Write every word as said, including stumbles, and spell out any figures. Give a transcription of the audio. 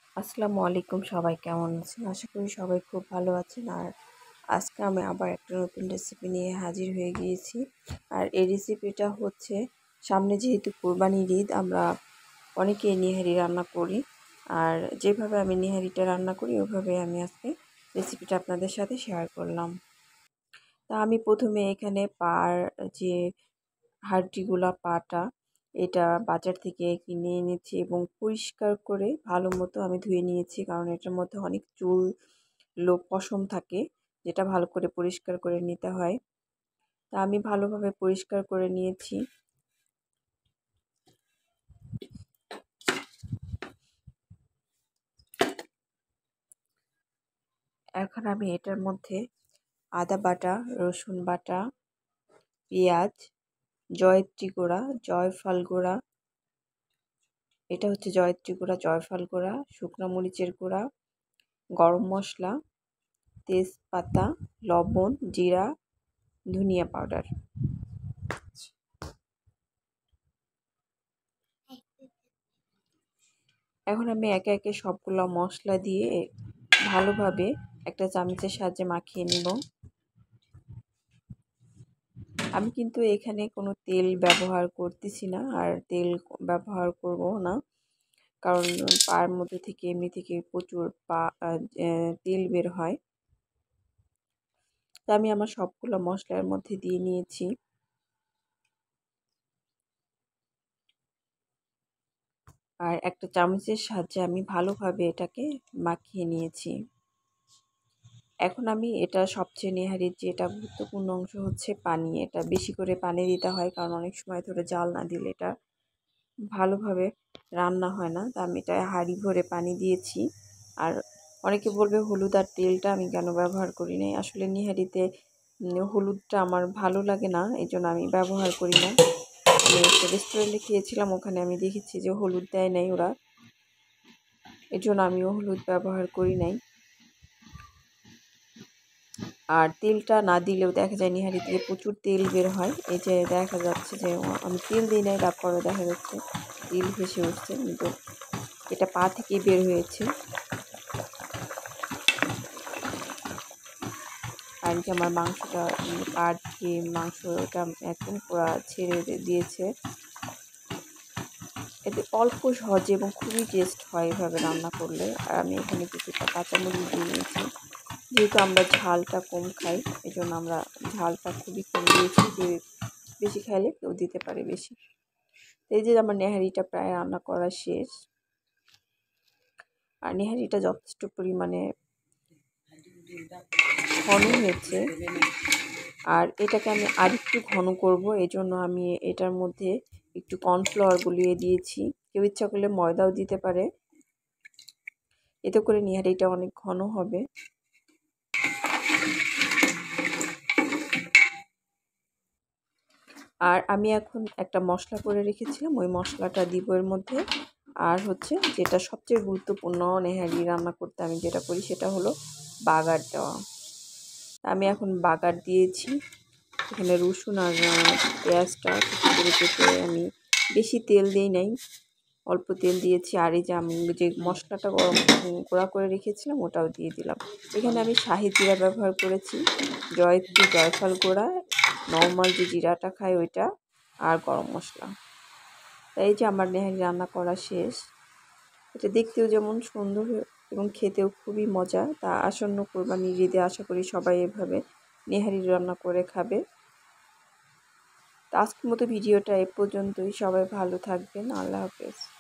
আসসালামু আলাইকুম, সবাই কেমন আছেন? আশা করি সবাই খুব ভালো আছেন। আর আজকে আমি আবার একটা নতুন রেসিপি নিয়ে হাজির হয়ে গিয়েছি। আর এই রেসিপিটা হচ্ছে, সামনে যেহেতু কোরবানির ঈদ, আমরা অনেকেই নিহারি রান্না করি। আর যেভাবে আমি নিহারিটা রান্না করি ওইভাবে আমি আজকে রেসিপিটা আপনাদের সাথে শেয়ার করলাম। তা আমি প্রথমে এখানে পার যে হাড্ডিগুলা পাটা, এটা বাজার থেকে কিনে এনেছি এবং পরিষ্কার করে ভালো মতো আমি ধুয়ে নিয়েছি, কারণ এটার মধ্যে অনেক চুল, লো পশম থাকে, যেটা ভালো করে পরিষ্কার করে নিতে হয়। তা আমি ভালোভাবে পরিষ্কার করে নিয়েছি। এখন আমি এটার মধ্যে আদা বাটা, রসুন বাটা, পেঁয়াজ, জয়ত্রী গুঁড়া, জয়ফল গুঁড়া, এটা হচ্ছে জয়ত্রী গুঁড়া, জয়ফল গুঁড়া, শুকনো মরিচের গুঁড়া, গরম মশলা, তেজপাতা, লবণ, জিরা, ধনিয়া পাউডার। এখন আমি একে একে সবগুলো মশলা দিয়ে ভালোভাবে একটা চামচের সাহায্যে মাখিয়ে নিব। আমি কিন্তু এখানে কোনো তেল ব্যবহার করতেছি না, আর তেল ব্যবহার করব না, কারণ পায়ের মধ্যে থেকে এমনি থেকে প্রচুর পা তেল বের হয়। তা আমি আমার সবগুলো মশলার মধ্যে দিয়ে নিয়েছি। আর একটা চামচের সাহায্যে আমি ভালোভাবে এটাকে মাখিয়ে নিয়েছি। এখন আমি এটা সবচেয়ে নেহারির যেটা গুরুত্বপূর্ণ অংশ হচ্ছে পানি। এটা বেশি করে পানি দিতে হয়, কারণ অনেক সময় ধরে জাল না দিলে এটা ভালোভাবে রান্না হয় না। তা আমি এটা হাঁড়ি ভরে পানি দিয়েছি। আর অনেকে বলবে হলুদ আর তেলটা আমি কেন ব্যবহার করি নাই। আসলে নেহারিতে হলুদটা আমার ভালো লাগে না, এই জন্য আমি ব্যবহার করি না। আমি একটা রেস্টুরেন্টে খেয়েছিলাম, ওখানে আমি দেখেছি যে হলুদ দেয় নাই ওরা, এই জন্য আমিও হলুদ ব্যবহার করি নাই। আর তেলটা না দিলেও দেখা যায় নিহারি থেকে প্রচুর তেল বের হয়। এই যে দেখা যাচ্ছে যে আমি তেল দিই নাই, তারপরে দেখা যাচ্ছে তেল ভেসে উঠছে, কিন্তু এটা পা থেকে বের হয়েছে। আর যে আমার মাংসটা পা থেকে মাংসটা একদম পুরো ছেড়ে দিয়েছে। এতে অল্প সহজে এবং খুবই টেস্ট হয় এভাবে রান্না করলে। আর আমি এখানে কিছুটা কাঁচামরিচ দিয়ে নিয়েছি, যেহেতু আমরা ঝালটা কম খাই, এই জন্য আমরা ঝালটা খুবই কম দিয়েছি। যে বেশি খাইলে কেউ দিতে পারে বেশি। এই যে আমার নেহারিটা প্রায় রান্না করা শেষ। আর নেহারিটা যথেষ্ট পরিমাণে ঘন হয়েছে, আর এটাকে আমি আরেকটু ঘন করব, এই জন্য আমি এটার মধ্যে একটু কর্নফ্লাওয়ার গুলিয়ে দিয়েছি। কেউ ইচ্ছা করলে ময়দাও দিতে পারে, এতে করে নেহারিটা অনেক ঘন হবে। আর আমি এখন একটা মশলা করে রেখেছিলাম, ওই মশলাটা দিব এর মধ্যে। আর হচ্ছে যেটা সবচেয়ে গুরুত্বপূর্ণ নেহারি রান্না করতে আমি যেটা করি সেটা হলো বাগার দেওয়া। আমি এখন বাগার দিয়েছি। এখানে রসুন আর পেঁয়াজটা কিছু করে কেটে আমি বেশি তেল দিই নাই, অল্প তেল দিয়েছি। আর এই যে আমি যে মশলাটা গরম গুঁড়া করে রেখেছিলাম ওটাও দিয়ে দিলাম। এখানে আমি শাহি জিরা ব্যবহার করেছি, জয়ত্রী, জয়ফল গুঁড়া, নর্মাল যে জিরাটা খাই ওইটা, আর গরম মশলা। তাই যে আমার নেহারি রান্না করা শেষ। এটা দেখতেও যেমন সুন্দর এবং খেতেও খুবই মজা। তা আসন্ন কোরবানির ঈদে আশা করি সবাই এভাবে নেহারি রান্না করে খাবে। তো আজকের মতো ভিডিওটা এ পর্যন্তই। সবাই ভালো থাকবেন। আল্লাহ হাফেজ।